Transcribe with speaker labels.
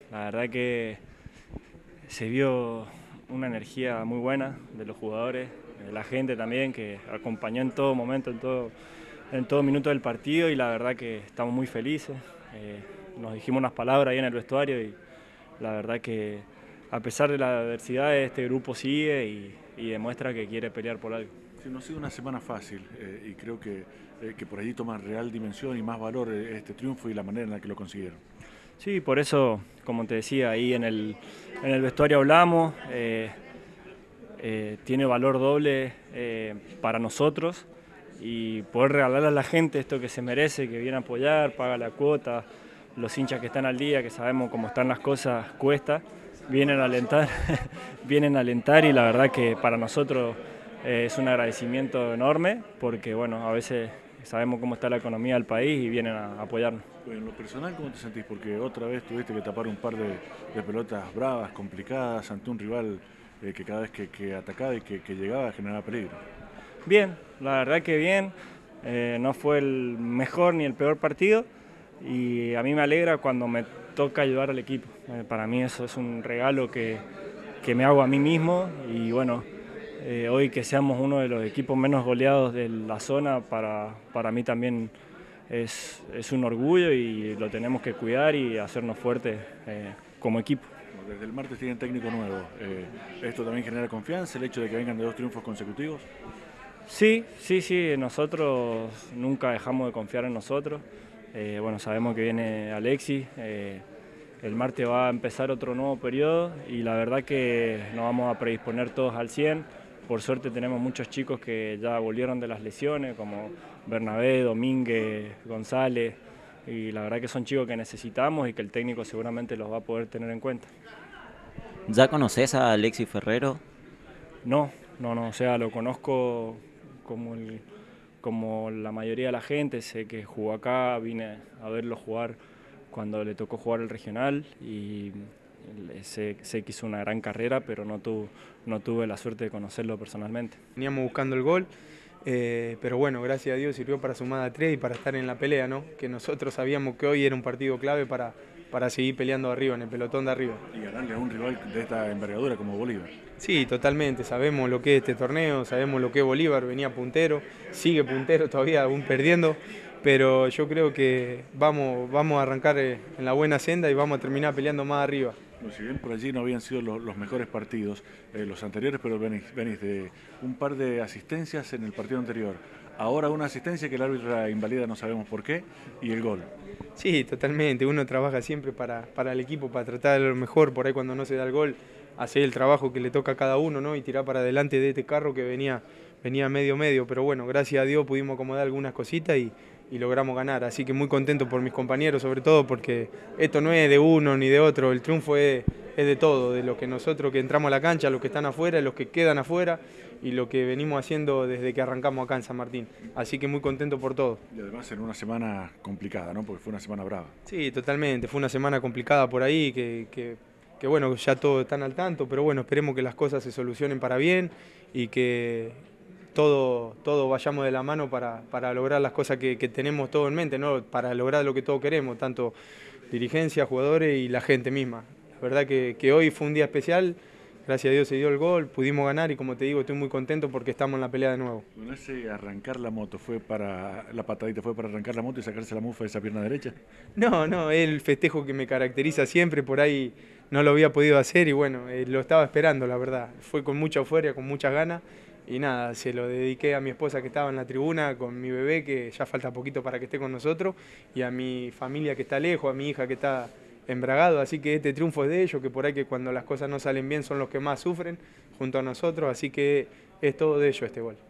Speaker 1: La verdad que se vio una energía muy buena de los jugadores, de la gente también, que acompañó en todo momento, en todo minuto del partido, y la verdad que estamos muy felices. Nos dijimos unas palabras ahí en el vestuario y la verdad que a pesar de la adversidad este grupo sigue y demuestra que quiere pelear por algo.
Speaker 2: Sí, no ha sido una semana fácil y creo que por allí toma real dimensión y más valor este triunfo y la manera en la que lo consiguieron.
Speaker 1: Sí, por eso, como te decía, ahí en el vestuario hablamos, tiene valor doble para nosotros, y poder regalarle a la gente esto que se merece, que viene a apoyar, paga la cuota, los hinchas que están al día, que sabemos cómo están las cosas, cuesta, vienen a alentar, vienen a alentar, y la verdad que para nosotros es un agradecimiento enorme, porque bueno, a veces sabemos cómo está la economía del país y vienen a apoyarnos.
Speaker 2: Bueno, en lo personal, ¿cómo te sentís? Porque otra vez tuviste que tapar un par de pelotas bravas, complicadas, ante un rival que cada vez que atacaba y que llegaba generaba peligro.
Speaker 1: Bien, la verdad que bien, no fue el mejor ni el peor partido, y a mí me alegra cuando me toca ayudar al equipo. Para mí eso es un regalo que me hago a mí mismo, y bueno, hoy que seamos uno de los equipos menos goleados de la zona, para mí también es un orgullo, y lo tenemos que cuidar y hacernos fuertes como equipo.
Speaker 2: Bueno, desde el martes tienen técnico nuevo. ¿Esto también genera confianza, el hecho de que vengan de dos triunfos consecutivos?
Speaker 1: Sí, sí, sí, nosotros nunca dejamos de confiar en nosotros. Bueno, sabemos que viene Alexis, el martes va a empezar otro nuevo periodo, y la verdad que nos vamos a predisponer todos al 100. Por suerte tenemos muchos chicos que ya volvieron de las lesiones, como Bernabé, Domínguez, González, y la verdad que son chicos que necesitamos y que el técnico seguramente los va a poder tener en cuenta.
Speaker 3: ¿Ya conoces a Alexis Ferrero?
Speaker 1: No, no, o sea, lo conozco como, como la mayoría de la gente, sé que jugó acá, vine a verlo jugar cuando le tocó jugar el regional, y sé que hizo una gran carrera, pero no tuve la suerte de conocerlo personalmente.
Speaker 4: Veníamos buscando el gol, pero bueno, gracias a Dios sirvió para sumar a 3 y para estar en la pelea, ¿no? Que nosotros sabíamos que hoy era un partido clave para seguir peleando arriba, en el pelotón de arriba.
Speaker 2: Y ganarle a un rival de esta envergadura como Bolívar.
Speaker 4: Sí, totalmente, sabemos lo que es este torneo, sabemos lo que es Bolívar, venía puntero, sigue puntero todavía, aún perdiendo, pero yo creo que vamos a arrancar en la buena senda y vamos a terminar peleando más arriba.
Speaker 2: No, si bien por allí no habían sido los mejores partidos, los anteriores, pero venís de un par de asistencias en el partido anterior. Ahora una asistencia que el árbitro invalida, no sabemos por qué, y el gol.
Speaker 4: Sí, totalmente, uno trabaja siempre para el equipo, para tratar de lo mejor, por ahí cuando no se da el gol, hacer el trabajo que le toca a cada uno, ¿no? Y tirar para adelante de este carro que venía medio, pero bueno, gracias a Dios pudimos acomodar algunas cositas y logramos ganar, así que muy contento por mis compañeros, sobre todo porque esto no es de uno ni de otro, el triunfo es de todo, de lo que nosotros que entramos a la cancha, los que están afuera, los que quedan afuera y lo que venimos haciendo desde que arrancamos acá en San Martín, así que muy contento por todo.
Speaker 2: Y además en una semana complicada, ¿no? Porque fue una semana brava.
Speaker 4: Sí, totalmente, fue una semana complicada por ahí, que bueno, ya todos están al tanto, pero bueno, esperemos que las cosas se solucionen para bien y que todo vayamos de la mano para lograr las cosas que tenemos todo en mente, ¿no? Para lograr lo que todos queremos, tanto dirigencia, jugadores y la gente misma. La verdad que hoy fue un día especial, gracias a Dios se dio el gol, pudimos ganar y como te digo, estoy muy contento porque estamos en la pelea de nuevo.
Speaker 2: Bueno, ese arrancar la moto fue para la patadita, fue para arrancar la moto y sacarse la mufa de esa pierna derecha.
Speaker 4: No, es el festejo que me caracteriza siempre, por ahí no lo había podido hacer y bueno, lo estaba esperando, la verdad. Fue con mucha euforia, con muchas ganas y nada, se lo dediqué a mi esposa que estaba en la tribuna, con mi bebé que ya falta poquito para que esté con nosotros y a mi familia que está lejos, a mi hija que está en Bragado, así que este triunfo es de ellos, que por ahí que cuando las cosas no salen bien son los que más sufren junto a nosotros, así que es todo de ellos este gol.